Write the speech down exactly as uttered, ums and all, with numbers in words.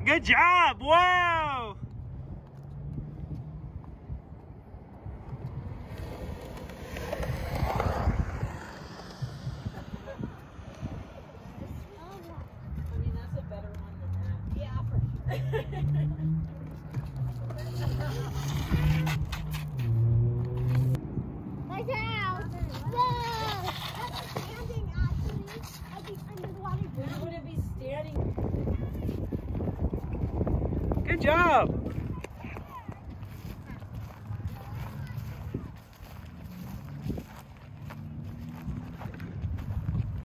Good job. Whoa. I mean, that's a better one than that. Yeah, for sure. Like out! Whoa! That's standing actually. I think underwater. Where would it be standing? Good job.